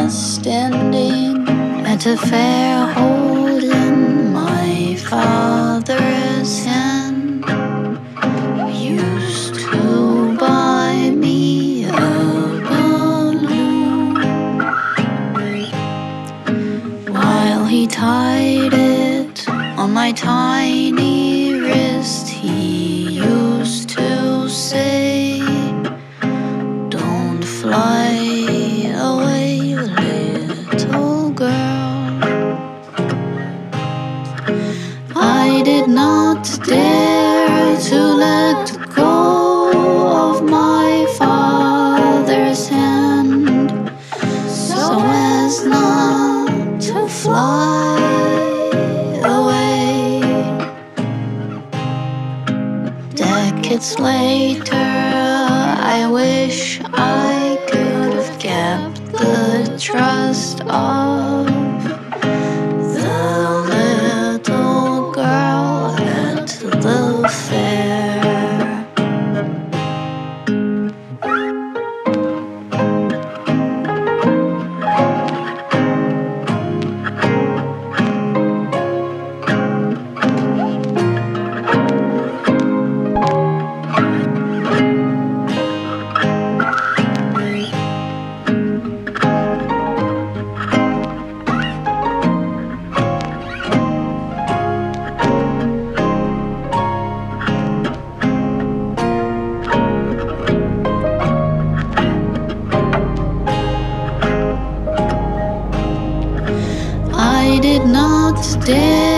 standing at a fair holding my father's hand. Used to buy me a balloon while he tied it on my tiny wrist. He used to say, "Don't fly away, little girl." I did not dare to let go of my father's hand, so as not to fly away. Decades later, I wish I could have kept the trust of the little girl at the fair. I did not dare